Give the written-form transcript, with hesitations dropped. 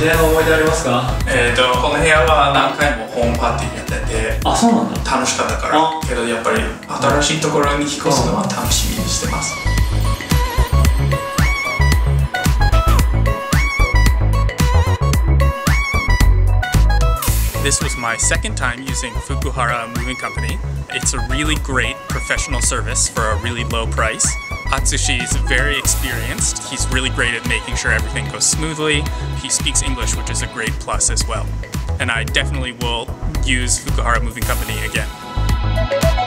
部屋の思い出ありますか？ この部屋は何回もホームパーティーやってて、 あ、そうなんだ。 楽しかったから。けどやっぱり新しいところに引っ越すのは楽しみにしてます。This was my second time using Fukuhara Moving Company. It's a really great professional service for a really low price. ATSUSHI is very experienced. He's really great at making sure everything goes smoothly. He speaks English, which is a great plus as well. And I definitely will use Fukuhara Moving Company again.